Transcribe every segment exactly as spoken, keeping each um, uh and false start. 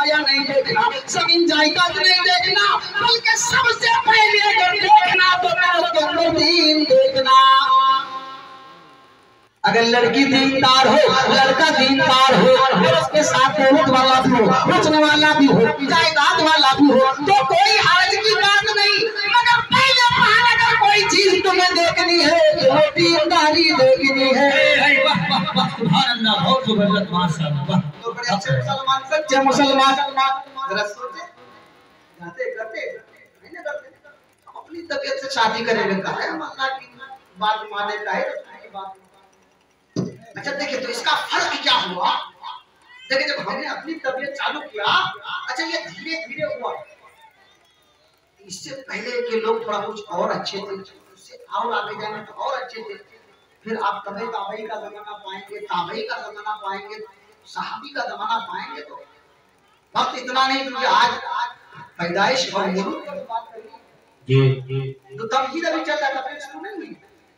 छाया नहीं देखना, जमीन जायदाद नहीं देखना, बल्कि सबसे पहले अगर देखना तो के अंदर दीन देखना। अगर लड़की दीनदार हो, लड़का दीनदार हो, और उसके साथ दौलत वाला भी हो, बेचने वाला भी हो, जायदाद वाला भी हो, तो कोई हर्ज की बात नहीं। मगर पहले अगर कोई चीज तुम्हें देखनी है तो दीनदारी देखनी है। सुभान अल्लाह, बहुत जबरदस्त, माशाअल्लाह। तो बड़े अच्छे मुसलमान, सच्चे मुसलमान जरा सोचे, जाते करते नहीं ना करते, अपनी तबीयत से शादी करेंगे का है, हम अल्लाह की बात माने का है बात। अच्छा देखिए, तो इसका फर्क क्या हुआ? देखिए, जब हमने अपनी तबीयत चालू किया, अच्छा ये धीरे धीरे हुआ। इससे पहले के लोग थोड़ा कुछ और अच्छे थे, उससे और आगे जाने तो और अच्छे थे। फिर आप तबे ताबई का जमाना पाएंगे, ताबई का जमाना पाएंगे, सहाबी का जमाना पाएंगे। तो वक्त इतना नहीं क्योंकि आज पैदाइश और मुल्क की बात करिए तो तमहीद अभी चल रहा था, शुरू नहीं हुई।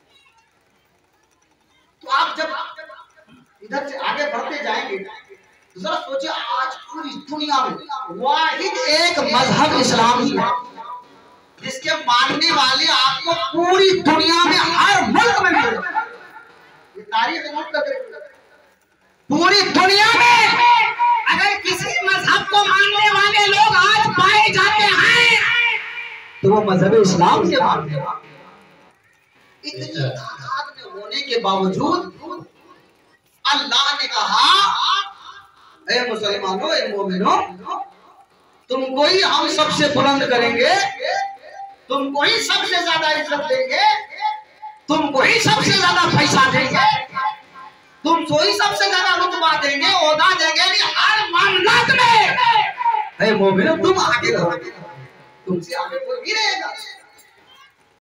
तो आप जब इधर से आगे बढ़ते जाएंगे तो जरा सोचिए, आज पूरी दुनिया में वाहिद एक मजहब इस्लाम ही है जिसके मानने वाले आपको पूरी दुनिया में हर मुल्क में मिलेंगे। ये तारीख नोट करके, पूरी दुनिया में अगर किसी मजहब को मानने वाले लोग आज पाए जाते हैं तो वो मजहब इस्लाम के मानने वाले। इतनी तादाद में होने के बावजूद अल्लाह ने कहा, ए मुसलमानों, ए मोमिनों, तुमको ही हम सबसे बुलंद करेंगे, तुमको ही सबसे ज्यादा इज्जत देंगे, तुमको ही सबसे ज्यादा पैसा देंगे, तुमको ही सबसे ज्यादा रुतबा देंगे, ओहदा देंगे। हर मामलात में ए मोमिनों तुम आगे रहोगे, तुमसे आगे कोई नहीं रहेगा।